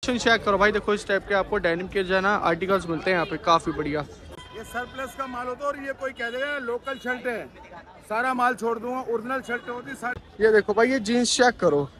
Collection check करो भाई। देखो इस टाइप के आपको डेनिम के जो है ना आर्टिकल्स मिलते हैं यहाँ पे, काफी बढ़िया। ये सरप्लस का माल होता है और ये कोई कह देगा लोकल शर्ट है, सारा माल छोड़ दूंगा, ओरिजिनल शर्ट होती सारी। ये देखो भाई, ये जीन्स चेक करो,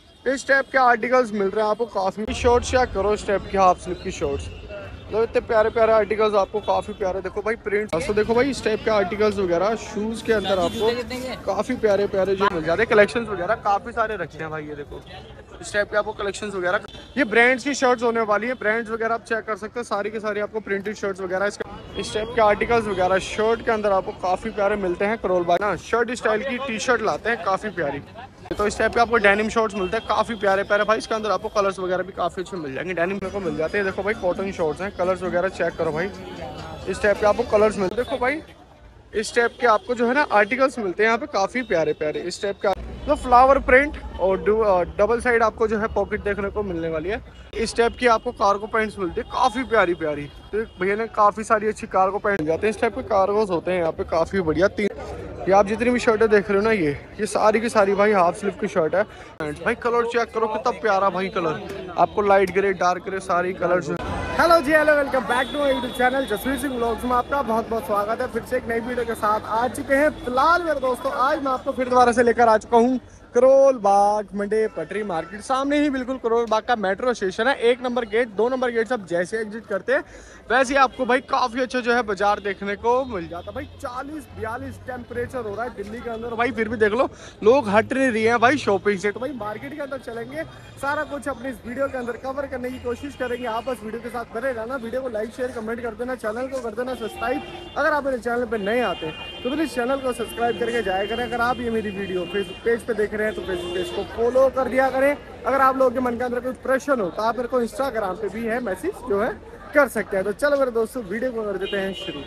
इस टाइप के आर्टिकल्स मिल रहे हैं आपको काफी। शॉर्ट चेक करो, इस टाइप की हाफ स्लीव की शॉर्ट्स, मतलब इतने प्यारे प्यारे आर्टिकल्स आपको, काफी प्यारे। देखो भाई प्रिंट, तो देखो भाई इस टाइप के आर्टिकल्स वगैरह शूज के अंदर आपको काफी प्यारे प्यारे जो मिल जाते हैं। कलेक्शंस वगैरह काफी सारे रखे हैं भाई। ये देखो इस टाइप के आपको कलेक्शंस वगैरह, ये ब्रांड्स की शर्ट्स होने वाली है। ब्रांड्स वगैरह आप चेक कर सकते हैं, सारी की सारी आपको प्रिंटेड शर्ट्स वगैरह, इस टाइप के आर्टिकल्स वगैरह शर्ट के अंदर आपको काफी प्यारे मिलते हैं। करोल बाग ना शर्ट स्टाइल की टी शर्ट लाते हैं काफी प्यारी। तो इस टाइप के आपको डेनिम शॉर्ट्स मिलते हैं काफी प्यारे प्यारे भाई। इसके अंदर आपको कलर्स वगैरह भी काफी अच्छे मिल जाएंगे, डेनिम को मिल जाते हैं। देखो भाई कॉटन शॉर्ट्स हैं, कलर्स वगैरह चेक करो भाई, इस टाइप के आपको कलर्स मिलते हैं। देखो भाई इस टाइप के आपको जो है ना आर्टिकल्स मिलते हैं यहाँ पे काफी प्यारे प्यारे। इस टाइप का तो फ्लावर प्रिंट और डबल साइड आपको जो है पॉकेट देखने को मिलने वाली है। इस टाइप की आपको कार्गो पैंट्स मिलती है काफी प्यारी प्यारी। तो भैया ने काफी सारी अच्छी कार्गो पैंट मिल जाते हैं। इस टाइप के कार्गोस होते हैं यहाँ पे काफी बढ़िया। ये आप जितनी भी शर्टें देख रहे हो ना, ये सारी की सारी भाई हाफ स्लीव की शर्ट है। भाई कलर चेक करो कितना प्यारा भाई कलर, आपको लाइट ग्रे डार्क ग्रे सारी कलर। हेलो जी, hello, welcome back to my YouTube channel Jasveer Singh vlogs में आपका बहुत बहुत स्वागत है। फिर से एक नई वीडियो के साथ आ चुके हैं। फिलहाल मेरे दोस्तों आज मैं आपको फिर दोबारा से लेकर आ चुका हूँ करोल बाग मंडे पटरी मार्केट। सामने ही बिल्कुल करोल बाग का मेट्रो स्टेशन है। 1 नंबर गेट, 2 नंबर गेट सब जैसे एग्जिट करते हैं वैसे ही आपको भाई काफी अच्छा जो है बाजार देखने को मिल जाता है। भाई 40-42 टेम्परेचर हो रहा है दिल्ली के अंदर भाई, फिर भी देख लो लोग हट नहीं रहे हैं भाई शॉपिंग से। तो भाई मार्केट के अंदर चलेंगे, सारा कुछ अपनी इस वीडियो के अंदर कवर करने की कोशिश करेंगे। आप बस वीडियो के साथ बने रहना, वीडियो को लाइक शेयर कमेंट कर देना, चैनल को कर देना सब्सक्राइब। अगर आप मेरे चैनल पर नए आते हैं तो प्लीज चैनल को सब्सक्राइब करके जाया करें। अगर आप ये मेरी वीडियो फेसबुक पेज पे देख रहे हैं तो फेसबुक पेज को फॉलो कर दिया करें। अगर आप लोगों के मन के अंदर कोई प्रश्न हो तो आप मेरे को इंस्टाग्राम पे भी है मैसेज जो है कर सकते हैं। तो चलो मेरे दोस्तों वीडियो को कर देते हैं शुरू।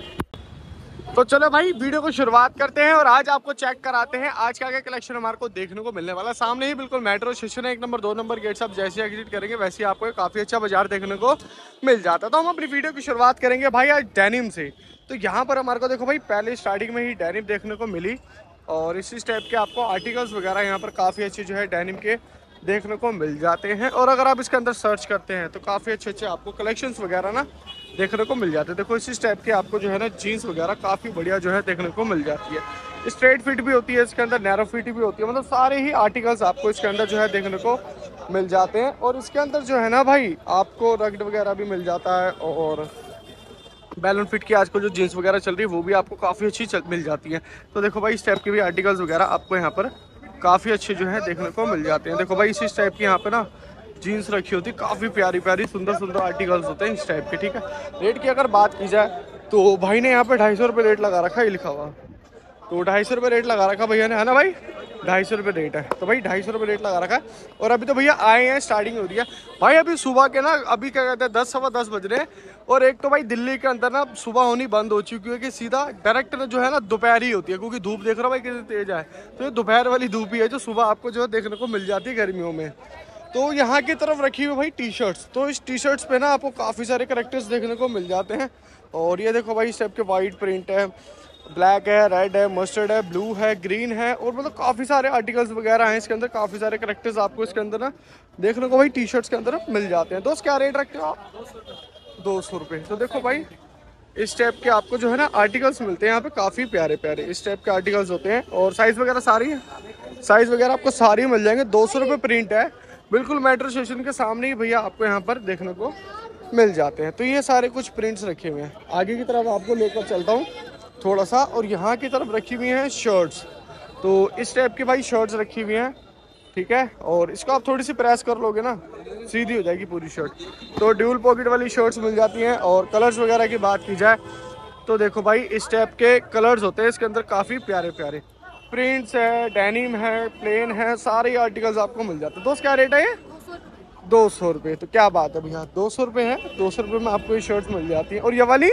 तो चलो भाई वीडियो को शुरुआत करते हैं और आज आपको चेक कराते हैं आज क्या क्या कलेक्शन हमारे को देखने को मिलने वाला। सामने ही बिल्कुल मेट्रो स्टेशन है, 1 नंबर 2 नंबर गेट सब जैसे एग्जिट करेंगे वैसे आपको काफी अच्छा बाजार देखने को मिल जाता है। तो हम अपनी वीडियो की शुरुआत करेंगे भाई आज डेनिम से। तो यहाँ पर हमारे को देखो भाई पहले स्टार्टिंग में ही डेनिम देखने को मिली और इसी टाइप के आपको आर्टिकल्स वगैरह यहाँ पर काफ़ी अच्छे जो है डेनिम के देखने को मिल जाते हैं। और अगर आप इसके अंदर सर्च करते हैं तो काफ़ी अच्छे अच्छे आपको कलेक्शंस वगैरह ना देखने को मिल जाते हैं। देखो इसी टाइप के आपको जो है ना जीन्स वगैरह काफ़ी बढ़िया जो है देखने को मिल जाती है। स्ट्रेट फिट भी होती है इसके अंदर, नैरो फिट भी होती है, मतलब सारे ही आर्टिकल्स आपको इसके अंदर जो है देखने को मिल जाते हैं। और इसके अंदर जो है ना भाई आपको रगड वगैरह भी मिल जाता है और बैलून फिट की आजकल जो जीन्स वगैरह चल रही है वो भी आपको काफ़ी अच्छी मिल जाती है। तो देखो भाई इस टाइप के भी आर्टिकल्स वगैरह आपको यहाँ पर काफ़ी अच्छे जो है देखने को मिल जाते हैं। देखो भाई इसी टाइप की यहाँ पे ना जीन्स रखी होती है, काफ़ी प्यारी प्यारी सुंदर सुंदर आर्टिकल्स होते हैं इस टाइप के। ठीक है, रेट की अगर बात की जाए तो भाई ने यहाँ पे 250 रुपये रेट लगा रखा है, लिखा हुआ तो 250 रुपये रेट लगा रखा भैया ने, है ना भाई 250 रुपये रेट है। तो भाई 250 रुपये रेट लगा रखा है। और अभी तो भैया आए हैं, स्टार्टिंग हो रही है भाई अभी सुबह के ना, अभी क्या कहते हैं 10 सवा 10 बज रहे हैं। और एक तो भाई दिल्ली के अंदर ना सुबह होनी बंद हो चुकी है कि सीधा डायरेक्ट जो है ना दोपहर ही होती है, क्योंकि धूप देख रहा हो भाई कितनी तेज है। तो ये दोपहर वाली धूप ही है जो सुबह आपको जो है देखने को मिल जाती है गर्मियों में। तो यहाँ की तरफ रखी हुई भाई टी शर्ट्स, तो इस टी शर्ट्स पे ना आपको काफ़ी सारे करेक्टर्स देखने को मिल जाते हैं। और ये देखो भाई इस टाइप के वाइट प्रिंट है, ब्लैक है, रेड है, मस्टर्ड है, ब्लू है, ग्रीन है, और मतलब काफ़ी सारे आर्टिकल्स वगैरह हैं इसके अंदर। काफ़ी सारे करेक्टर्स आपको इसके अंदर ना देखने को भाई टी शर्ट्स के अंदर मिल जाते हैं। दोस्त क्या रेट रखते हो आप? 200 रुपये। तो देखो भाई इस टाइप के आपको जो है ना आर्टिकल्स मिलते हैं यहाँ पे काफ़ी प्यारे प्यारे इस टाइप के आर्टिकल्स होते हैं। और साइज़ वगैरह सारी है, साइज़ वगैरह आपको सारी मिल जाएंगे। 200 रुपये प्रिंट है, बिल्कुल मेट्रो स्टेशन के सामने ही भैया आपको यहाँ पर देखने को मिल जाते हैं। तो ये सारे कुछ प्रिंट्स रखे हुए हैं। आगे की तरफ आपको लेकर चलता हूँ थोड़ा सा, और यहाँ की तरफ रखी हुई हैं शर्ट्स। तो इस टाइप की भाई शर्ट्स रखी हुई हैं, ठीक है। और इसको आप थोड़ी सी प्रेस कर लोगे ना सीधी हो जाएगी पूरी शर्ट। तो ड्यूल पॉकेट वाली शर्ट्स मिल जाती हैं। और कलर्स वगैरह की बात की जाए तो देखो भाई इस टाइप के कलर्स होते हैं इसके अंदर, काफ़ी प्यारे प्यारे प्रिंट्स है, डेनिम है, प्लेन है, सारे आर्टिकल्स आपको मिल जाते हैं। दोस्त क्या रेट है ये? 200 रुपये। तो क्या बात है भैया, 200 रुपये है, 200 रुपये में आपको ये शर्ट्स मिल जाती है। और ये वाली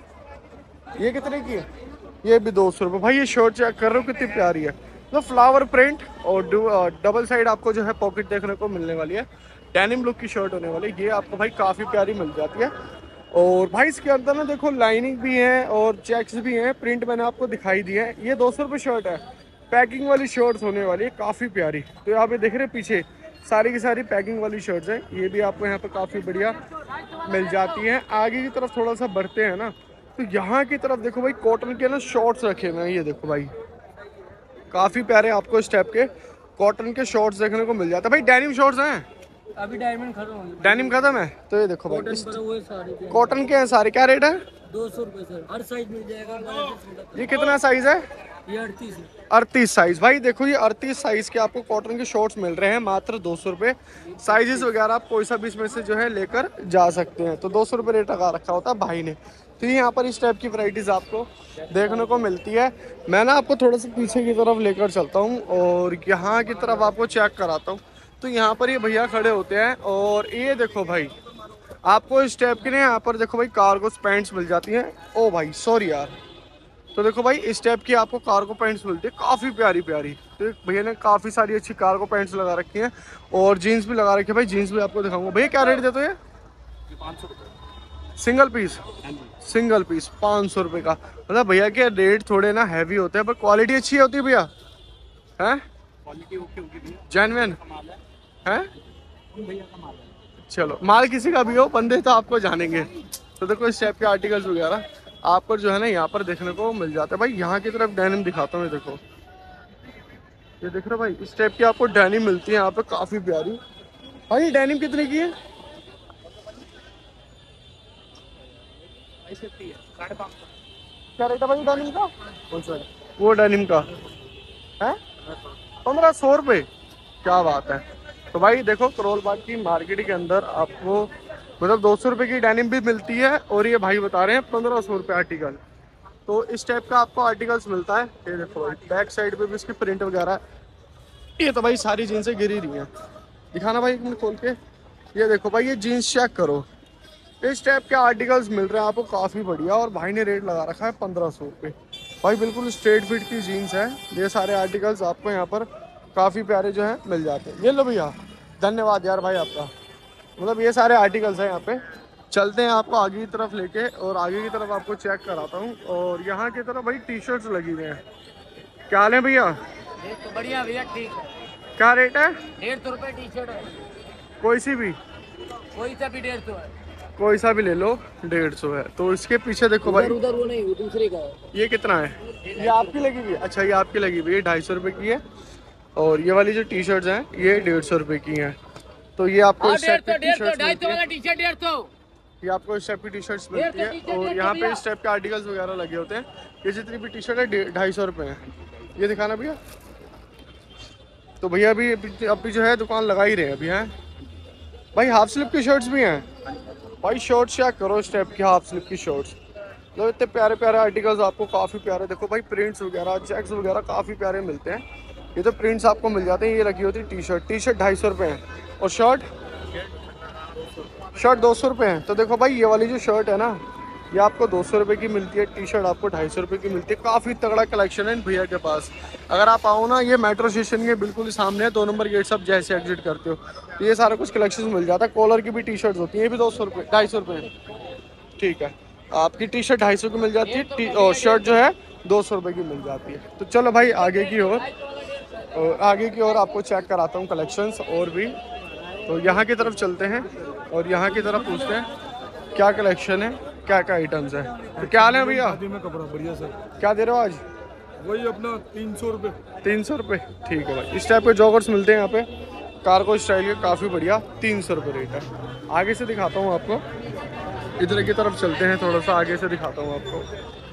ये कितने की है? ये भी 200 रुपये। भाई ये शर्ट चेक कर रहे हो कितनी प्यारी है, तो फ्लावर प्रिंट और डबल साइड आपको जो है पॉकेट देखने को मिलने वाली है। डेनिम लुक की शर्ट होने वाली है ये, आपको भाई काफ़ी प्यारी मिल जाती है। और भाई इसके अंदर ना देखो लाइनिंग भी है और चेक्स भी हैं, प्रिंट मैंने आपको दिखाई दी है। ये 200 रुपये शर्ट है, पैकिंग वाली शर्ट्स होने वाली है काफ़ी प्यारी। तो यहाँ पे देख रहे हैं पीछे सारी की सारी पैकिंग वाली शर्ट्स हैं, ये भी आपको यहाँ पे काफ़ी बढ़िया मिल जाती हैं। आगे की तरफ थोड़ा सा बढ़ते हैं ना, तो यहाँ की तरफ देखो भाई कॉटन के ना शॉर्ट्स रखे हुए हैं। ये देखो भाई काफ़ी प्यारे आपको इस टाइप के कॉटन के शॉर्ट्स देखने को मिल जाते हैं। भाई डेनिम शॉर्ट्स हैं, अभी डायमंड खत्म डेनिम खत्म है। तो ये देखो भाई हुए सारे कॉटन के हैं सारे, क्या रेट है? 200 रुपए सर, हर साइज मिल जाएगा। ये कितना साइज है? ये 38 है। 38 साइज। भाई देखो ये 38 साइज के आपको कॉटन के शॉर्ट्स मिल रहे हैं मात्र 200 रुपये। साइजेस वगैरह आप कोई सा भी इसमें से जो है लेकर जा सकते हैं। तो 200 रुपये रेट लगा रखा होता है भाई ने। तो यहाँ पर इस टाइप की वैरायटीज़ आपको देखने को मिलती है। मैं ना आपको थोड़ा सा पीछे की तरफ लेकर चलता हूँ और यहाँ की तरफ आपको चेक कराता हूँ। तो यहाँ पर ये भैया खड़े होते हैं और ये देखो भाई आपको इस टाइप के ना यहाँ पर देखो भाई कार्गो पैंट्स मिल जाती हैं। ओ भाई सॉरी यार। तो देखो भाई इस टाइप की आपको कार्गो पैंट्स मिलती है, काफ़ी प्यारी प्यारी। तो भैया ने काफ़ी सारी अच्छी कार्गो पैंट्स लगा रखी हैं और जीन्स भी लगा रखी है। भाई जीन्स भी आपको दिखाऊंगा। भैया क्या रेट देते हो ये? 500 रुपये सिंगल पीस? सिंगल पीस 500 रुपये का। मतलब भैया के रेट थोड़े ना हैवी होते हैं पर क्वालिटी अच्छी होती है भैया, हैं? क्वालिटी ओके होगी भैया, जेन्युइन है? भैया का माल है। चलो माल किसी का भी हो, बंदे तो आपको जानेंगे। तो देखो इस टाइप के आर्टिकल्स वगैरह आपको जो है ना यहाँ पर देखने को मिल जाता है। भाई यहाँ की तरफ डेनिम दिखाता हूँ। ये देखो, ये देख रहे हो भाई इस टाइप की आपको डेनिम मिलती है यहाँ पे काफ़ी प्यारी। भाई ये डेनिम कितने की है? 550 क्या रेट है भाई डेनिम का? कौन सा? वो डेनिम का है 1500 रुपये। क्या बात है। तो भाई देखो करोल बाग की मार्केट के अंदर आपको मतलब 200 रुपये की डेनिम भी मिलती है और ये भाई बता रहे हैं 1500 रुपये आर्टिकल। तो इस टाइप का आपको आर्टिकल्स मिलता है। ये देखो भाई बैक साइड पे भी इसकी प्रिंट वगैरह है। ये तो भाई सारी जीन्सें गिरी रही हैं, दिखाना भाई एक मिनट खोल के। ये देखो भाई ये जीन्स चेक करो, इस टाइप के आर्टिकल्स मिल रहे हैं आपको काफ़ी बढ़िया। और भाई ने रेट लगा रखा है 1500 रुपये। भाई बिल्कुल स्ट्रेट फिट की जीन्स है। ये सारे आर्टिकल्स आपको यहाँ पर काफ़ी प्यारे जो है मिल जाते हैं। ये लो भैया, धन्यवाद यार भाई आपका। मतलब ये सारे आर्टिकल्स हैं यहाँ पे। चलते हैं आपको आगे की तरफ लेके और आगे की तरफ आपको चेक कराता हूँ। और यहाँ की तरफ भाई टी शर्ट्स लगी हुई हैं। क्या हाल है भैया? रेट तो बढ़िया भैया, ठीक है। क्या रेट है? 150 रुपए टी शर्ट है, कोई सी भी? कोई सा भी 150 है। कोई सा भी ले लो 150 है। तो इसके पीछे देखो भाई, उधर वो नहीं, वो दूसरे का है। ये कितना है? ये आपकी लगी हुई है? अच्छा ये आपकी लगी हुई है, 250 रुपये की है। और ये वाली जो टी शर्ट्स हैं ये 150 रुपये की हैं। तो ये आपको इस टाइप की टी शर्ट्स मिलती है। T shirt 150। ये आपको इस टाइप की टी शर्ट्स मिलती है और यहाँ पे इस टाइप के आर्टिकल्स वगैरह लगे होते हैं। ये जितनी भी टी शर्ट है 250 रुपये है। ये दिखाना भैया। तो भैया अभी जो है दुकान लगा ही रहे हैं अभी हैं। भाई हाफ स्लिप की शर्ट्स भी हैं। भाई शॉर्ट्स चेक करो इस टाइप की हाफ स्लिप की शॉर्ट्स। तो इतने प्यारे प्यारे आर्टिकल्स आपको काफ़ी प्यारे। देखो भाई प्रिंट्स वगैरह चेक्स वगैरह काफ़ी प्यारे मिलते हैं। ये तो प्रिंट्स आपको मिल जाते हैं। ये रखी होती है टी शर्ट 250 रुपये है और शर्ट 200 रुपये है। तो देखो भाई ये वाली जो शर्ट है ना ये आपको 200 रुपये की मिलती है, टी शर्ट आपको 250 रुपये की मिलती है। काफ़ी तगड़ा कलेक्शन है इन भैया के पास। अगर आप आओ ना, ये मेट्रो स्टेशन के बिल्कुल ही सामने है, 2 नंबर गेट से आप जैसे एग्जिट करते हो तो ये सारा कुछ कलेक्शन मिल जाता है। कॉलर की भी टी शर्ट होती है, ये भी 200 रुपये 250 रुपये। ठीक है, आपकी टी शर्ट 250 की मिल जाती है और शर्ट जो है 200 रुपये की मिल जाती है। तो चलो भाई आगे की ओर आपको चेक कराता हूँ कलेक्शंस और भी। तो यहाँ की तरफ चलते हैं और यहाँ की तरफ पूछते हैं क्या कलेक्शन है, क्या क्या आइटम्स है। तो क्या हाल है भैया? शादी में कपड़ा बढ़िया सर। क्या दे रहे हो आज? वही अपना 300 रुपये। 300 रुपये, ठीक है भाई। इस टाइप के जॉगर्स मिलते हैं यहाँ पे कार्गो स्टाइल के, काफ़ी बढ़िया। 300 रुपये रेट है। आगे से दिखाता हूँ आपको, इधर की तरफ चलते हैं, थोड़ा सा आगे से दिखाता हूँ आपको।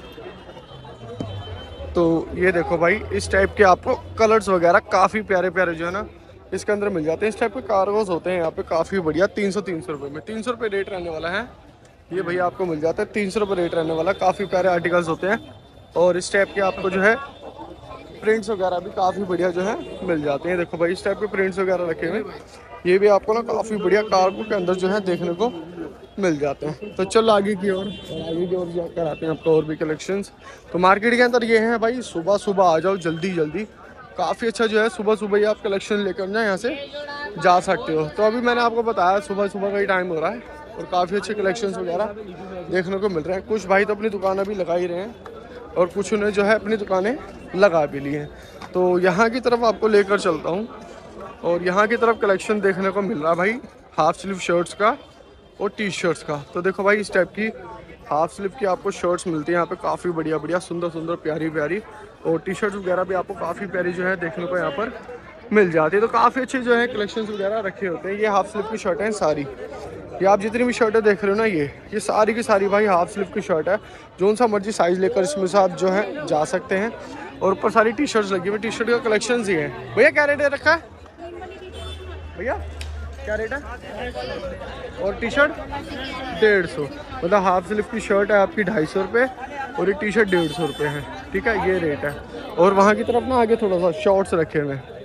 तो ये देखो भाई इस टाइप के आपको कलर्स वगैरह काफ़ी प्यारे प्यारे जो है ना इसके अंदर मिल जाते हैं। इस टाइप के कार्गोज होते हैं यहाँ पे काफ़ी बढ़िया। 300 रुपये में 300 रुपये रेट रहने वाला है। ये भैया आपको मिल जाता है 300 रुपये रेट रहने वाला। काफ़ी प्यारे आर्टिकल्स होते हैं और इस टाइप के आपको जो है प्रिंट्स वगैरह भी काफ़ी बढ़िया जो है मिल जाते हैं। देखो भाई इस टाइप के प्रिंट्स वगैरह रखे हुए, ये भी आपको ना काफ़ी बढ़िया कार्गो के अंदर जो है देखने को मिल जाते हैं। तो चलो आगे की ओर जाकर आते हैं आपको और भी कलेक्शंस। तो मार्केट के अंदर ये है भाई, सुबह सुबह आ जाओ जल्दी जल्दी। काफ़ी अच्छा जो है सुबह सुबह ही आप कलेक्शन लेकर ना यहाँ से जा सकते हो। तो अभी मैंने आपको बताया सुबह सुबह का ही टाइम हो रहा है और काफ़ी अच्छे कलेक्शंस वगैरह देखने को मिल रहे हैं। कुछ भाई तो अपनी दुकान अभी लगा ही रहे हैं और कुछ उन्हें जो है अपनी दुकानें लगा भी ली हैं। तो यहाँ की तरफ आपको लेकर चलता हूँ और यहाँ की तरफ कलेक्शन देखने को मिल रहा है भाई हाफ स्लीव शर्ट्स का और टी शर्ट्स का। तो देखो भाई इस टाइप की हाफ स्लीव की आपको शर्ट्स मिलती है यहाँ पे काफ़ी बढ़िया बढ़िया सुंदर सुंदर प्यारी प्यारी, और टी शर्ट्स वगैरह भी आपको काफ़ी प्यारी जो है देखने को यहाँ पर मिल जाती है। तो काफ़ी अच्छे जो है कलेक्शंस वगैरह रखे होते हैं। ये हाफ स्लीव की शर्ट हैं सारी, ये आप जितनी भी शर्टें देख रहे हो ना ये सारी की सारी भाई हाफ स्लीव की शर्ट है। जो सा मर्जी साइज़ लेकर इसमें से आप जो है जा सकते हैं। और ऊपर सारी टी शर्ट्स लगी हुई, टी शर्ट का कलेक्शन ही है। भैया क्या रेट रखा है भैया, क्या रेट है? और टी शर्ट 150, मतलब हाफ स्लीव की शर्ट है आपकी 250 रुपये और ये टी शर्ट 150 रुपये है। ठीक है, ये रेट है। और वहाँ की तरफ ना आगे थोड़ा सा शॉर्ट्स रखे हुए हैं,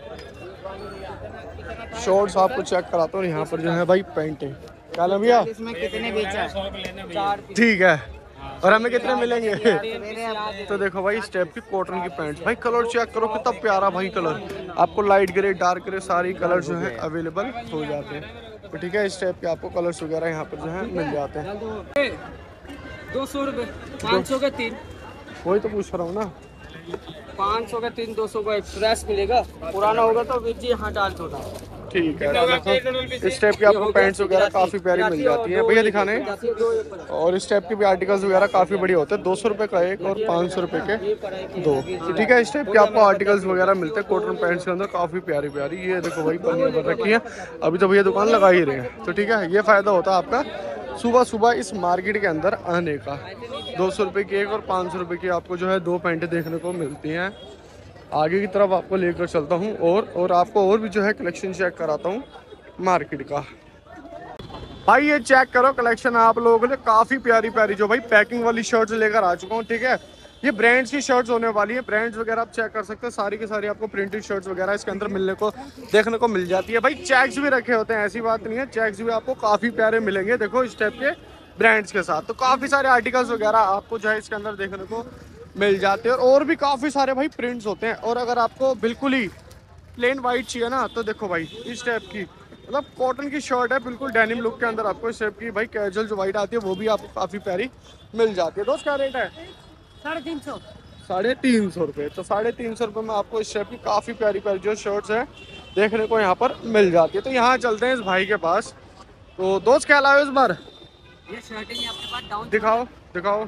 शॉर्ट्स आपको चेक कराता हूँ। यहाँ पर जो है भाई पैंट है, क्या ना भैया इसमें कितने बेचा? ठीक है, और हमें कितने मिलेंगे? तो देखो भाई इस टाइप की कॉटन की पैंट, भाई कलर चेक करो कितना प्यारा भाई कलर, आपको लाइट ग्रे डार्क ग्रे सारी कलर जो है अवेलेबल हो जाते हैं। तो ठीक है, इस टाइप के आपको कलर्स वगैरह यहाँ पर जो है मिल जाते हैं। 200 रुपये, 500 के 3, वही तो पूछ रहा हूँ ना, 500 के 3, 200 का एक्सप्रेस मिलेगा। पुराना होगा तो वीर जी यहाँ डाल छोड़ा। ठीक है। देखो इस टाइप की आपको पैंट्स वगैरह काफ़ी प्यारी मिल जाती है भैया, दिखाने। और इस टाइप के भी आर्टिकल्स वगैरह काफ़ी बढ़िया होते हैं, 200 रुपये का एक और 500 रुपये के 2। तो ठीक है, इस टाइप के आपको आर्टिकल्स वगैरह मिलते हैं कॉटन पैंट्स के अंदर, काफ़ी प्यारी प्यारी। ये देखो भाई पन्नी भर रखी है, अभी तो भैया दुकान लगा ही रहे हैं। तो ठीक है, ये फ़ायदा होता है आपका सुबह सुबह इस मार्केट के अंदर आने का। 200 रुपये की एक और 500 रुपये की आपको जो है 2 पैंटें देखने को मिलती हैं। आगे की तरफ आपको लेकर चलता हूँ और आपको और भी जो है कलेक्शन चेक कराता हूँ मार्केट का। भाई ये चेक करो कलेक्शन आप लोगों के लिए काफ़ी प्यारी प्यारी जो भाई पैकिंग वाली शर्ट्स लेकर आ चुका हूँ। ठीक है, ये ब्रांड्स की शर्ट्स होने वाली है, ब्रांड्स वगैरह आप चेक कर सकते हैं। सारी की सारी आपको प्रिंटेड शर्ट्स वगैरह इसके अंदर मिलने को देखने को मिल जाती है। भाई चेक्स भी रखे होते हैं, ऐसी बात नहीं है, चेक्स भी आपको काफ़ी प्यारे मिलेंगे देखो इस टाइप के ब्रांड्स के साथ। तो काफ़ी सारे आर्टिकल्स वगैरह आपको जो है इसके अंदर देखने को मिल जाते हैं। और भी काफ़ी सारे भाई प्रिंट्स होते हैं। और अगर आपको बिल्कुल ही प्लेन वाइट चाहिए ना, तो देखो भाई इस टाइप की मतलब कॉटन की शर्ट है, बिल्कुल डेनिम लुक के अंदर आपको इस टाइप की भाई कैजुअल जो वाइट आती है वो भी आपको काफ़ी प्यारी मिल जाती है। दोस्त क्या रेट है? 350। 350 रुपये। तो 350 रुपये में आपको इस टाइप की काफ़ी प्यारी प्यारी जो शर्ट्स है देखने को यहाँ पर मिल जाती है। तो यहाँ चलते हैं इस भाई के पास। तो दोस्त क्या लाए इस बार? ये शर्टें आपके पास डाउन दिखाओ दिखाओ।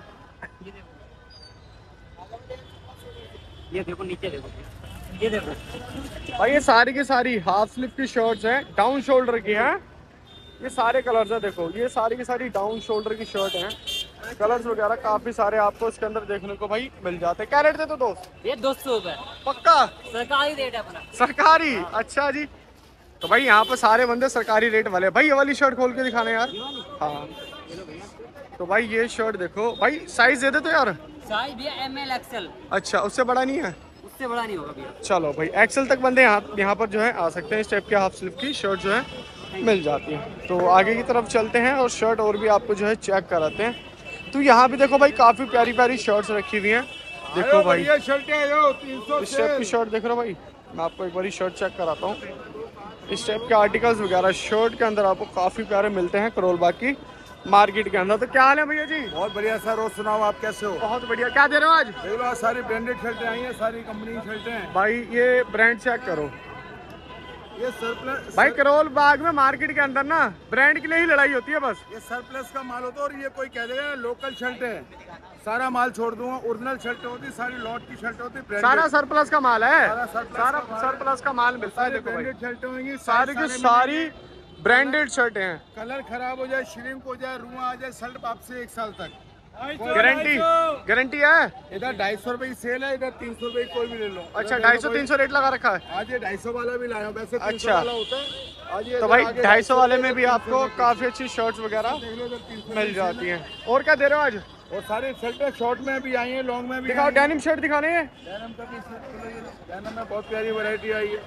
ये देखो नीचे देखो, ये देखो भाई ये सारी की सारी हाफ स्लीव की शर्ट्स हैं, डाउन शोल्डर की हैं। ये सारे कलर्स हैं, देखो ये सारी की सारी डाउन शोल्डर की शर्ट हैं। कलर्स वगैरह काफी सारे आपको इसके अंदर देखने को भाई मिल जाते हैं। क्या रेट देते हो दोस्त? ये 200 रुपये पक्का सरकारी रेट है अपना। सरकारी? अच्छा जी। तो भाई यहाँ पे सारे बंदे सरकारी रेट वाले। भाई ये वाली शर्ट खोल के दिखाने यार। हाँ तो भाई ये शर्ट देखो भाई, साइज दे दे तो यार। साइज भी ML XL, अच्छा उससे बड़ा नहीं है? उससे बड़ा नहीं होगा भैया। चलो भाई एक्सेल तक बंदे यहाँ पर जो है आ सकते हैं। इस टाइप के हाफ स्लीव की शर्ट जो है मिल जाती है। तो आगे की तरफ चलते हैं और शर्ट और भी आपको जो है चेक कराते हैं। तो यहाँ भी देखो भाई काफ़ी प्यारी प्यारी शर्ट्स रखी हुई हैं। देखो भाई ये शर्टें आयो 300 इस टाइप की शर्ट देख रहे हो भाई, मैं आपको एक बार शर्ट चेक कराता हूँ। इस टाइप के आर्टिकल्स वगैरह शर्ट के अंदर आपको काफ़ी प्यारे मिलते हैं करोल बाग की मार्केट के अंदर। तो क्या हाल है भैया जी? बहुत बढ़िया सर, और सुनाओ आप कैसे हो? बहुत बढ़िया। क्या दे रहे हो आज? देख लो सारी ब्रांडेड शर्टें आई हैं, सारी कंपनी की शर्टें हैं। भाई ये ब्रांड चेक करो। ये सरप्लस भाई करोल बाग में मार्केट के अंदर ना ब्रांड के लिए ही लड़ाई होती है बस। ये सरप्लस का माल होता है। और ये कोई कह देगा ना लोकल शर्ट है, सारा माल छोड़ दूंगा। ओरिजिनल शर्ट होती, सारी लॉट की शर्ट होती, सारा सरप्लस का माल है, सारा सरप्लस का माल मिलता है। देखो भाई ब्रांडेड शर्टें होंगी, सारी की सारी ब्रांडेड शर्ट हैं। कलर खराब हो जाए, श्रिंक हो जाए, रुआ आ जाए, शर्ट आपसे 1 साल तक गारंटी गारंटी है। इधर 250 रुपए की सेल है, इधर 300 रुपए की कोई भी ले लो। अच्छा 250-300 रेट लगा रखा है आज ये 250 वाला भी लाया हूं, वैसे 300 अच्छा। वाला होता है आज ये। तो भाई 250 वाले में भी आपको काफी अच्छी शर्ट्स वगैरह मिल जाती हैं। और क्या दे रहे हो आज? और सारी शर्टें शॉर्ट में भी आई हैं, लॉन्ग में भी। दिखाओ डेनिम शर्ट दिखाने हैं। डेनिम का भी डेनिम में बहुत प्यारी वैरायटी आई है।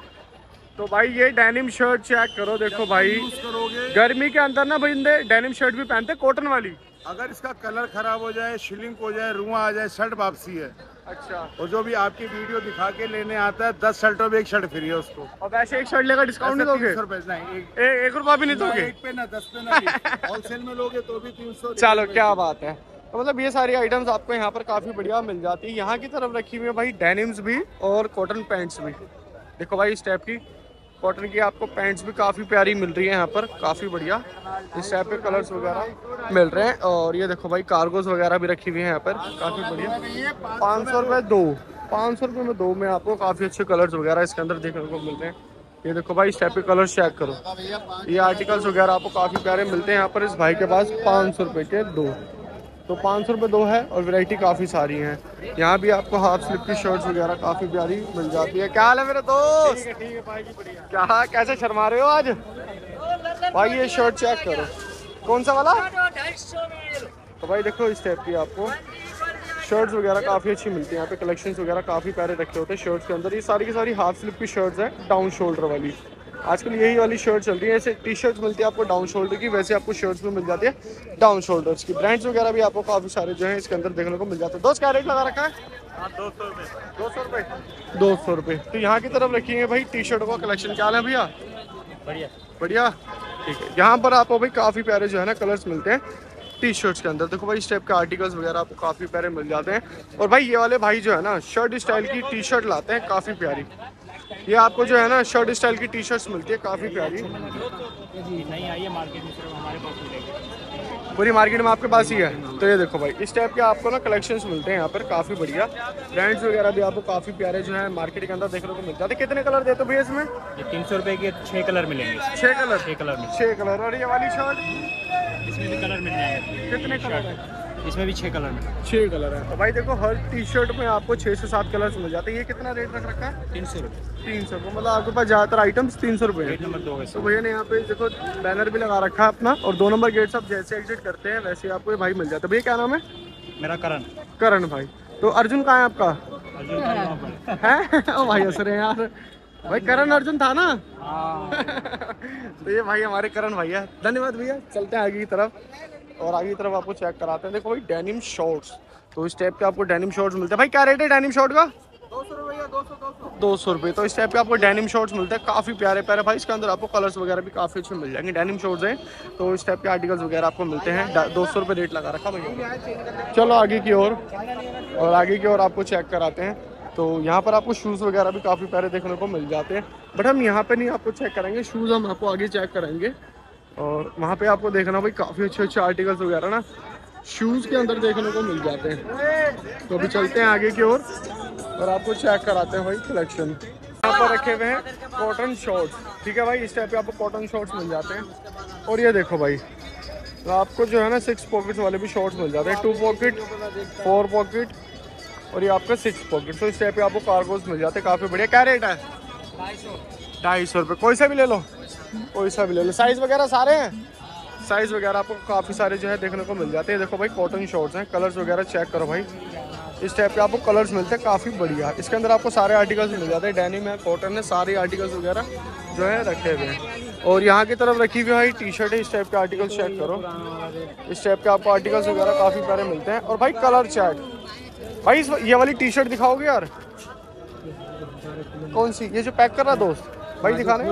तो भाई ये डेनिम शर्ट चेक करो, देखो भाई यूज करोगे, गर्मी के अंदर ना बंदे डेनिम शर्ट भी पहनते कॉटन वाली। अगर इसका कलर खराब हो जाए, शिलिंग हो जाए, रुआ आ जाए, शर्ट वापसी है। अच्छा। और जो भी आपकी वीडियो दिखा के लेने आता है 10 शर्टों में 1 शर्ट फ्री है उसको। और वैसे एक शर्ट लेकर डिस्काउंट नहीं दोगे? 300 रुपए नहीं, एक रुपया भी नहीं ना दोगे? 1 पे ना 10 पे ना होलसेल में लोगे तो भी 300। चलो क्या बात है। तो मतलब ये सारी आइटम्स आपको यहाँ पर काफ़ी बढ़िया मिल जाती है। यहाँ की तरफ रखी हुई है भाई डेनिम्स भी और कॉटन पैंट्स भी। देखो भाई इस टाइप की कॉटन की आपको पैंट्स भी काफ़ी प्यारी मिल रही है यहाँ पर, काफ़ी बढ़िया इस टाइप के कलर्स वगैरह मिल रहे हैं। और ये देखो भाई कार्गोज वगैरह भी रखी हुई है यहाँ पर, काफ़ी बढ़िया। 500 रुपये दो, 500 रुपये में दो में आपको काफ़ी अच्छे कलर्स वगैरह इसके अंदर देखने को मिल रहे हैं। ये देखो भाई इस टाइप के कलर्स चेक करो, ये आर्टिकल्स वगैरह आपको काफ़ी प्यारे मिलते हैं यहाँ पर इस भाई के पास। 500 रुपये के दो, तो 500 रुपये दो है और वैरायटी काफ़ी सारी है। यहाँ भी आपको हाफ स्लिप की शर्ट्स वगैरह काफ़ी प्यारी मिल जाती है। क्या हाल है मेरे दोस्त? ठीक है भाई जी, बढ़िया। क्या कैसे शर्मा रहे हो आज भाई? ये शर्ट चेक करो, कौन सा वाला? तो भाई देखो इस टाइप की आपको शर्ट्स वगैरह काफ़ी अच्छी मिलती है यहाँ पे, कलेक्शंस वगैरह काफ़ी प्यारे रखे होते हैं शर्ट्स के अंदर। ये सारी की सारी हाफ स्लिप की शर्ट्स हैं, डाउन शोल्डर वाली। आजकल यही वाली शर्ट चल रही है। ऐसे टी शर्ट्स मिलती है आपको डाउन शोल्डर की, वैसे आपको शर्ट्स भी मिल जाती है डाउन शोल्डर्स की। ब्रांड्स वगैरह भी आपको काफ़ी सारे जो है इसके अंदर देखने को मिल जाते हैं। दोस्त क्या रेट लगा रखा है? 200 रुपये। 200 रुपये, 200 रुपये। तो यहाँ की तरफ रखी है भाई टी शर्ट का कलेक्शन। क्या है भैया? बढ़िया बढ़िया, ठीक है। यहाँ पर आपको भाई काफ़ी प्यारे जो है ना कलर्स मिलते हैं टी शर्ट्स के अंदर। देखो भाई इस टाइप के आर्टिकल्स वगैरह आपको काफ़ी प्यारे मिल जाते हैं। और भाई ये वाले भाई जो है ना शर्ट स्टाइल की टी शर्ट लाते हैं काफ़ी प्यारी। ये आपको जो है ना शर्ट स्टाइल की टी शर्ट्स मिलती है काफ़ी प्यारी। नहीं आई है मार्केट में, सिर्फ हमारे पास मिलेगी, पूरी मार्केट में आपके पास ही है। तो ये देखो भाई इस टाइप के आपको ना कलेक्शंस मिलते हैं यहाँ पर काफ़ी बढ़िया। ब्रांड्स वगैरह भी आपको काफ़ी प्यारे जो है मार्केट के अंदर देखने को मिल जाते हैं। कितने कलर देते हो भैया इसमें? 300 रुपये के 6 कलर मिलेंगे। 6 कलर? 6 कलर में 6 कलर। और ये वाली शर्ट इसमें भी कलर मिल जाएंगे। कितने कलर है? इसमें भी 6 कलर में 6 कलर है। तो भाई देखो हर टी शर्ट में आपको 6 से 7 कलर्स मिल जाते हैं। ये कितना रेट रख रखा है? 300 रुपये। 300 रुपये, मतलब आपके पास ज़्यादातर आइटम्स 300 रुपये है। नंबर 2 तो भैया ने यहाँ पे देखो बैनर भी लगा रखा है अपना, और 2 नंबर गेट से आप जैसे एग्जिट करते हैं वैसे आपको ये भाई मिल जाता है। भैया क्या नाम है? मेरा करण। करण भाई। तो अर्जुन कहाँ है आपका? है ओ भाई हंस रहे हैं यार, भाई करण अर्जुन था ना। तो ये भाई हमारे करण भाई है। धन्यवाद भैया। चलते हैं आगे की तरफ, और आगे की तरफ आपको चेक कराते हैं। देखो भाई डेनिम शॉर्ट्स, तो इस टाइप के आपको डेनिम शॉर्ट्स मिलते हैं। भाई क्या रेट है डेनिम शॉर्ट का? 200 रुपये। तो इस टाइप के आपको डेनिम शॉर्ट्स मिलते हैं काफ़ी प्यारे प्यारे भाई। इसके अंदर आपको कलर्स वगैरह भी काफ़ी अच्छे मिल जाएंगे। डेनिम शॉर्ट्स हैं तो इस टाइप के आर्टिकल्स वगैरह आपको मिलते हैं। 200 रुपये रेट लगा रखा भैया। चलो आगे की ओर, और आगे की ओर आपको चेक कराते हैं। तो यहाँ पर आपको शूज़ वगैरह भी काफ़ी प्यारे देखने को मिल जाते हैं, बट हम यहाँ पे नहीं आपको चेक करेंगे, शूज़ हम आपको आगे चेक करेंगे। और वहाँ पे आपको देखना भाई काफ़ी अच्छे अच्छे आर्टिकल्स वगैरह ना शूज़ के अंदर देखने को मिल जाते हैं। तो अभी चलते हैं आगे की ओर और आपको चेक कराते हैं भाई कलेक्शन। यहाँ पर रखे हुए हैं कॉटन शॉर्ट्स, ठीक है भाई। इस टाइप पे आपको कॉटन शॉर्ट्स मिल जाते हैं। और ये देखो भाई तो आपको जो है ना 6 पॉकेट्स वाले भी शॉर्ट्स मिल जाते हैं। 2 पॉकेट, 4 पॉकेट, और ये आपका 6 पॉकेट। तो इस टाइप पे आपको कार्गोज मिल जाते हैं काफ़ी बढ़िया। क्या रेट है? 250 रुपये। कोई सा भी ले लो, कोई सा भी ले लो। साइज़ वगैरह सारे हैं, साइज़ वगैरह आपको काफ़ी सारे जो है देखने को मिल जाते हैं। देखो भाई कॉटन शॉर्ट्स हैं, कलर्स वगैरह चेक करो भाई। इस टाइप के आपको कलर्स मिलते हैं काफ़ी बढ़िया। इसके अंदर आपको सारे आर्टिकल्स मिल जाते हैं, डेनिम है, कॉटन है, सारे आर्टिकल्स वगैरह जो है रखे हुए हैं। और यहाँ की तरफ रखी हुई भाई टी शर्ट है, इस टाइप के आर्टिकल्स चेक करो। इस टाइप के आपको आर्टिकल्स वगैरह काफ़ी प्यारे मिलते हैं। और भाई कलर चैट भाई, ये वाली टी शर्ट दिखाओगे यार? कौन सी? ये जो पैक कर रहा दोस्त भाई दिखाने?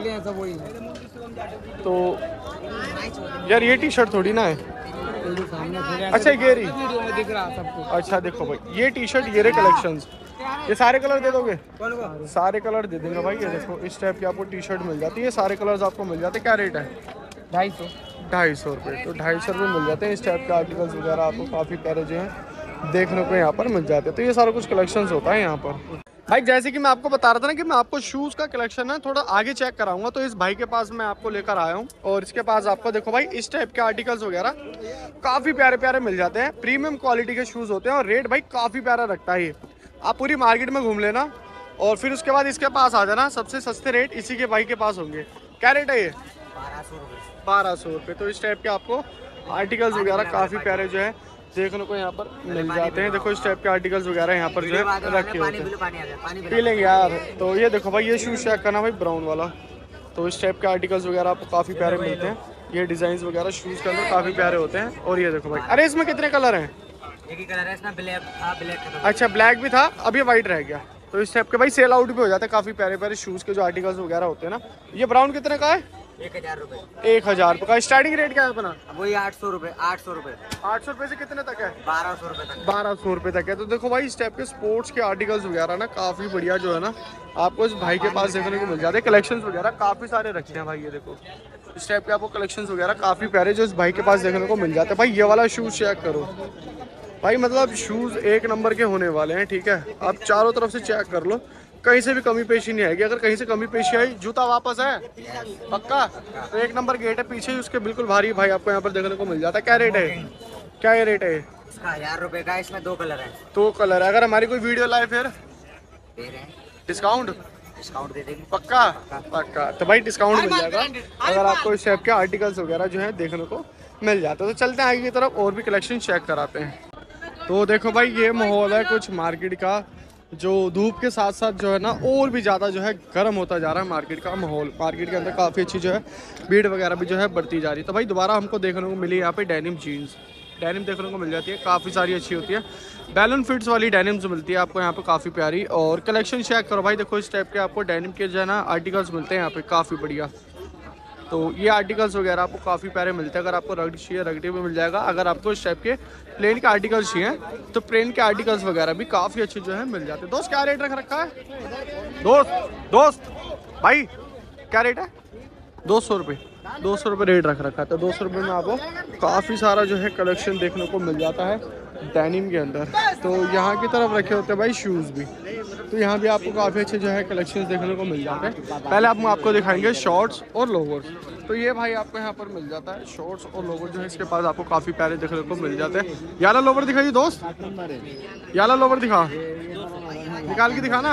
तो यार ये टी शर्ट थोड़ी ना है। अच्छा ये रही, अच्छा देखो भाई ये टी शर्ट, ये रहे कलेक्शंस। ये सारे कलर दे दोगे? सारे कलर दे देंगे भाई। ये देखो इस टाइप की आपको टी शर्ट मिल जाती है, सारे कलर्स आपको मिल जाते हैं। क्या रेट है? 250 रुपये। तो 250 रुपये मिल जाते हैं। इस टाइप के आर्टिकल्स वगैरह आपको काफ़ी प्यारे जो हैं देखने को यहाँ पर मिल जाते हैं। तो ये सारा कुछ कलेक्शंस होता है यहाँ पर भाई। जैसे कि मैं आपको बता रहा था ना कि मैं आपको शूज़ का कलेक्शन है थोड़ा आगे चेक कराऊंगा, तो इस भाई के पास मैं आपको लेकर आया हूँ। और इसके पास आपको देखो भाई इस टाइप के आर्टिकल्स वगैरह काफ़ी प्यारे प्यारे मिल जाते हैं। प्रीमियम क्वालिटी के शूज़ होते हैं और रेट भाई काफ़ी प्यारा रखता है ये। आप पूरी मार्केट में घूम लेना और फिर उसके बाद इसके पास आ जाना, सबसे सस्ते रेट इसी के भाई के पास होंगे। क्या रेट है ये? 1200 रुपये। तो इस टाइप के आपको आर्टिकल्स वगैरह काफ़ी प्यारे जो है देखने को यहाँ पर मिल जाते हैं। देखो इस टाइप के आर्टिकल्स वगैरह यहाँ पर जो है रखे होते हैं। पी लेंगे यार। तो ये देखो भाई ये शूज़ चेक करना भाई, ब्राउन वाला। तो इस टाइप के आर्टिकल्स वगैरह आपको काफ़ी प्यारे मिलते हैं। ये डिज़ाइंस वगैरह शूज़ के अंदर काफ़ी प्यारे होते हैं। और ये देखो भाई, अरे इसमें कितने कलर हैं? एक ही कलर है इसमें, ब्लैक। अच्छा ब्लैक भी था, अब ये वाइट रह गया। तो इस टाइप के भाई सेल आउट भी हो जाते हैं काफ़ी प्यारे प्यारे शूज़ के जो आर्टिकल्स वगैरह होते हैं ना। ये ब्राउन कितने का है? 1000 रुपए। 1000 रुपये का स्टार्टिंग रेट क्या है अपना? वही 800 रुपए। 800 रुपए। 800 रुपये से कितने तक है? 1200 रुपए तक। 1200 रुपये तक है। तो देखो भाई इस टाइप के स्पोर्ट्स के आर्टिकल्स वगैरह ना काफ़ी बढ़िया जो है ना आपको इस भाई के पास देखने को मिल जाते हैं। कलेक्शंस वगैरह काफ़ी सारे रखे हैं भाई, ये देखो इस टाइप के आपको कलेक्शंस वगैरह काफ़ी प्यारे जो इस भाई के पास देखने को मिल जाते हैं। भाई ये वाला शूज़ चेक करो भाई, मतलब शूज़ एक नंबर के होने वाले हैं, ठीक है। आप चारों तरफ से चेक कर लो, कहीं से भी कमी पेशी नहीं आएगी। अगर कहीं से कमी पेशी आई, जूता वापस है पक्का। तो एक नंबर गेट है पीछे ही उसके बिल्कुल भारी भाई आपको यहाँ पर देखने को मिल जाता है। क्या रेट है? क्या ये रेट है? इसका 1000 रुपए का। इसमें 2 कलर है। 2 कलर है। अगर हमारी कोई वीडियो लाए फिर दे रहे हैं डिस्काउंट डिस्काउंट दे देंगे। पक्का? पक्का। तो भाई डिस्काउंट मिल जाएगा अगर आपको इस टाइप के आर्टिकल्स वगैरह जो है देखने को मिल जाते हैं। तो चलते हैं आगे की तरफ और भी कलेक्शन चेक कराते हैं। तो देखो भाई ये माहौल है कुछ मार्केट का, जो धूप के साथ साथ जो है ना और भी ज़्यादा जो है गर्म होता जा रहा है मार्केट का माहौल। मार्केट के अंदर काफ़ी अच्छी जो है भीड़ वगैरह भी जो है बढ़ती जा रही है। तो भाई दोबारा हमको देखने को मिली यहाँ पे डेनिम जीन्स। डेनिम देखने को मिल जाती है, काफ़ी सारी अच्छी होती है। बैलून फिट्स वाली डेनिम्स मिलती है आपको यहाँ पे काफ़ी प्यारी। और कलेक्शन चेक करो भाई, देखो इस टाइप के आपको डेनिम के जो है ना आर्टिकल्स मिलते हैं यहाँ पे काफ़ी बढ़िया। तो ये आर्टिकल्स वगैरह आपको काफ़ी प्यारे मिलते हैं। अगर आपको रगड़ी चाहिए रगड़ी भी मिल जाएगा। अगर आपको इस टाइप के प्लेन के आर्टिकल्स चाहिए तो प्लेन के आर्टिकल्स वगैरह भी काफ़ी अच्छे जो है मिल जाते हैं। दोस्त क्या रेट रख रखा है? दोस्त भाई क्या रेट है? 200 रुपये। 200 रुपये रेट रख रखा है। तो 200 रुपये में आपको काफ़ी सारा जो है कलेक्शन देखने को मिल जाता है डेनिम के अंदर। तो यहाँ की तरफ रखे होते हैं भाई शूज़ भी, तो यहाँ भी आपको काफ़ी अच्छे जो है कलेक्शंस देखने को मिल जाते हैं। पहले हम आपको दिखाएंगे शॉर्ट्स और लोवर्स। तो ये भाई आपको यहाँ पर मिल जाता है शॉर्ट्स और लोवर जो है इसके पास आपको काफ़ी प्यारे देखने को मिल जाते हैं। याला लोवर दिखाइए दोस्त, याला लोवर दिखा, निकाल के दिखाना।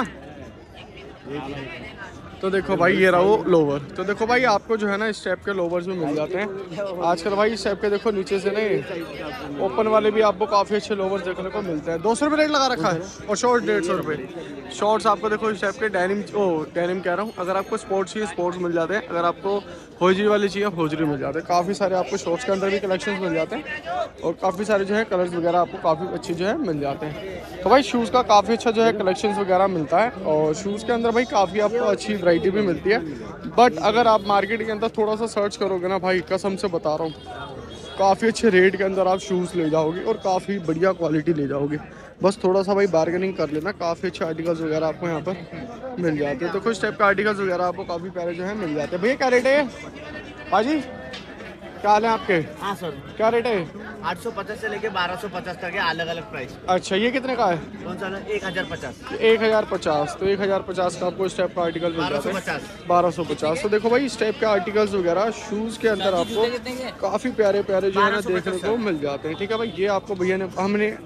तो देखो भाई ये रहा वो लोवर। तो देखो भाई आपको जो है ना इस टाइप के लोवर्स में मिल जाते हैं आजकल भाई इस टाइप के। देखो नीचे से नहीं ओपन वाले भी आपको काफ़ी अच्छे लोवर्स देखने को मिलते हैं। 200 रुपये रेट लगा रखा है और शॉर्ट 150 रुपये। शॉर्ट्स आपको देखो इस टाइप के डेनिम कह रहा हूँ। अगर आपको स्पोर्ट्स चाहिए स्पोर्ट्स मिल जाते हैं, अगर आपको होजरी वाली चाहिए होजरी मिल जाते हैं। काफ़ी सारे आपको शॉर्ट्स के अंदर भी कलेक्शन मिल जाते हैं और काफ़ी सारे जो है कलर्स वगैरह आपको काफ़ी अच्छे जो है मिल जाते हैं। तो भाई शूज़ का काफ़ी अच्छा जो है कलेक्शन वगैरह मिलता है और शूज़ के अंदर भाई काफ़ी आपको अच्छी वैरायटी भी मिलती है। बट अगर आप मार्केट के अंदर थोड़ा सा सर्च करोगे ना भाई, कसम से बता रहा हूँ काफ़ी अच्छे रेट के अंदर आप शूज़ ले जाओगे और काफ़ी बढ़िया क्वालिटी ले जाओगे। बस थोड़ा सा भाई बार्गेनिंग कर लेना, काफ़ी अच्छे आर्टिकल्स वगैरह आपको यहाँ पर मिल जाते हैं। तो कुछ टाइप के आर्टिकल्स वगैरह आपको काफ़ी प्यारे जो है मिल जाते हैं। भैया क्या रेट है भाजी? क्या हाल है आपके? हाँ सर। क्या रेट है? 850 से लेके 1250 तक है, अलग अलग प्राइस। अच्छा ये कितने का है? कौन सा? 1050। 1050। तो 1050 का आपको इस टाइप का आर्टिकल मिल जाता है 1250। तो देखो भाई इस टाइप के आर्टिकल्स वगैरह शूज़ के अंदर आपको काफ़ी प्यारे प्यारे जो है ना देखने को मिल जाते हैं। ठीक है भाई, ये आपको भैया ने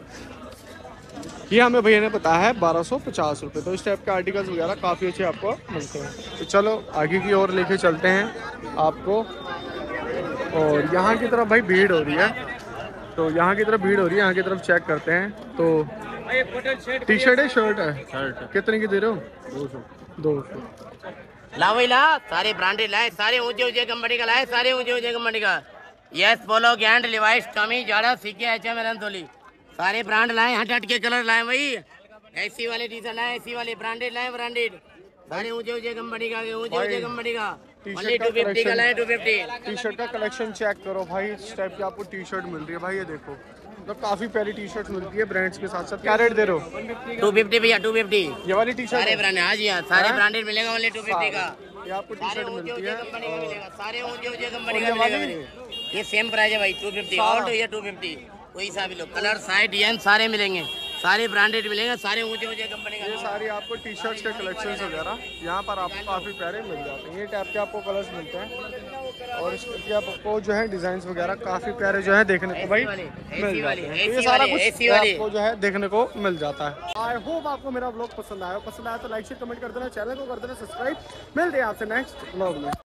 हमें भैया ने बताया है 1250 रुपये। तो इस टाइप के आर्टिकल्स वगैरह काफ़ी अच्छे आपको मिलते हैं। तो चलो आगे की ओर लेके चलते हैं आपको। और यहाँ की तरफ भाई भीड़ हो रही है, तो यहाँ की तरफ भीड़ हो रही है, यहाँ की तरफ चेक करते हैं। तो टी शर्ट है शर्ट है? शर्ट। कितने की दे रहे हो? 200। ला वही ला, सारे ब्रांडेड लाए, सारे ऊंचे ऊंचे कंपनी का लाए, सारे ऊंचे ऊंचे कंपनी का। Yes, Polo, Gant, Levi's, Tommy, Zara, C K, H M, रंतोली, सारे ब्रांड लाए। हट के कलर लाए भाई। एसी वाले टी शर्ट लाए, एसी वाले ब्रांडेड लाए, ब्रांडेड सारे ऊंचे ऊंचे कंपनी का, ऊंचे ऊंचे कंपनी का। ओनली 250 का लाए, 250। टी शर्ट का कलेक्शन चेक करो भाई, इस टाइप की आपको टी शर्ट मिल रही है भाई। ये देखो तो काफी प्यारी टी शर्ट मिलती है ब्रांड्स के साथ साथ। क्या रेट दे रहे हो? 250 भैया, 250। ये वाली टी शर्ट सारे ब्रांड, हाँ जी हाँ, सारे ब्रांडेड मिलेगा। ओनली 250 का ये आपको टी शर्ट मिलती है। कंपनी का मिलेगा, सारे ऊंचे ऊंचे कंपनी का मिलेगा। ये सेम प्राइस है भाई, 250 ऑल टू ये 250। कोई सा भी लो, कलर साइज डिजाइन सारे मिलेंगे, सारे ब्रांडेड मिलेंगे, सारे ऊंचे ऊंचे कंपनी का। ये सारी आपको टी शर्ट्स के कलेक्शंस वगैरह यहाँ पर आपको काफ़ी प्यारे मिल जाते हैं। ये टाइप के आपको कलर्स मिलते हैं और इस टाइप के आपको जो है डिजाइन वगैरह काफ़ी प्यारे जो है देखने को भाई मिल जाते हैं। तो ये सारा कुछ आपको जो है देखने को मिल जाता है। आई होप आपको मेरा ब्लॉग पसंद आया तो लाइक शेयर कमेंट कर देना, चैनल को कर देना सब्सक्राइब। मिलते हैं आपसे नेक्स्ट ब्लॉग में।